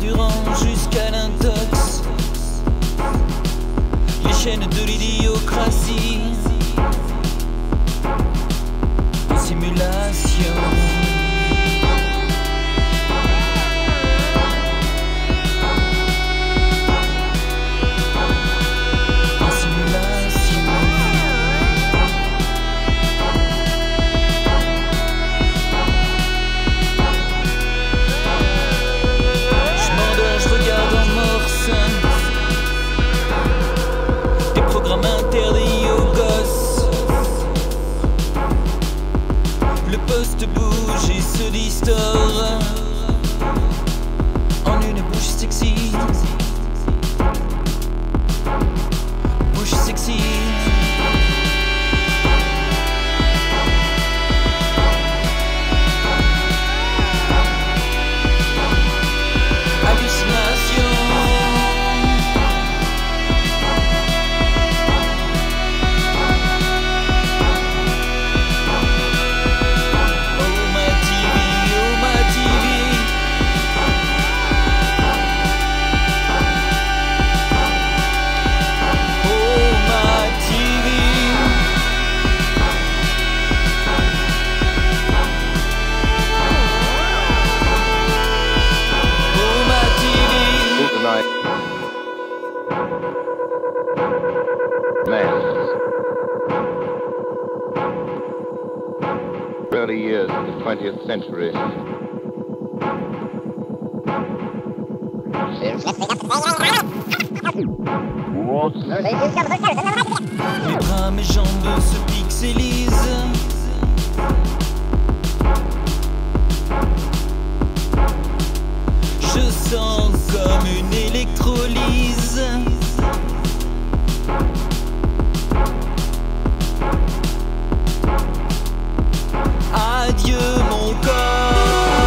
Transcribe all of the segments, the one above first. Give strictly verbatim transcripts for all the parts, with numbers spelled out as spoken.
carburant jusqu'à l'intox. Les chaînes de l'idiocratie en simulation. Interdit aux gosses. Le poste bouge et se distord en une bouche sexy. Bouche sexy. Man, early years of the twentieth century. Mes bras, mes jambes se pixelisent. Je sens comme une électrolyse. Adieu mon corps.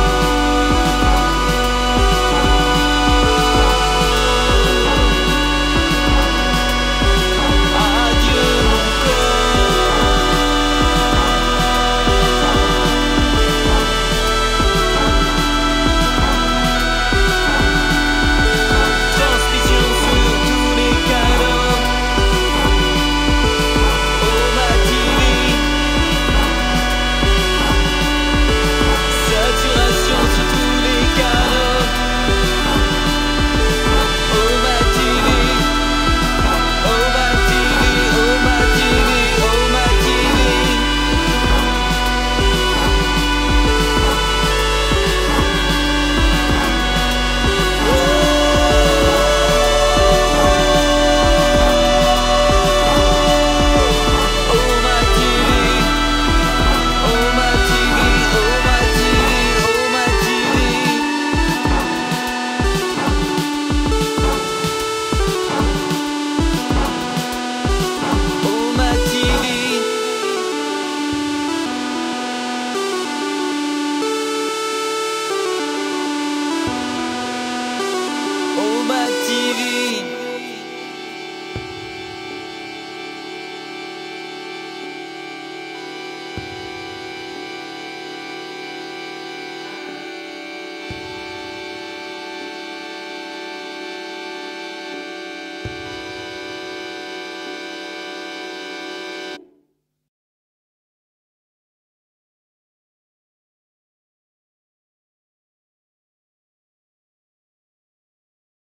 Adieu mon corps. Transmission sur tous les canaux. Oh ma T V. Saturation sur tous les canaux. Oh ma T V. Oh ma T V. Oh ma T V. Oh ma T V. Oh ma T V. Oh ma T V. Oh ma T V. Oh ma T V. Oh ma T V. Oh ma T V.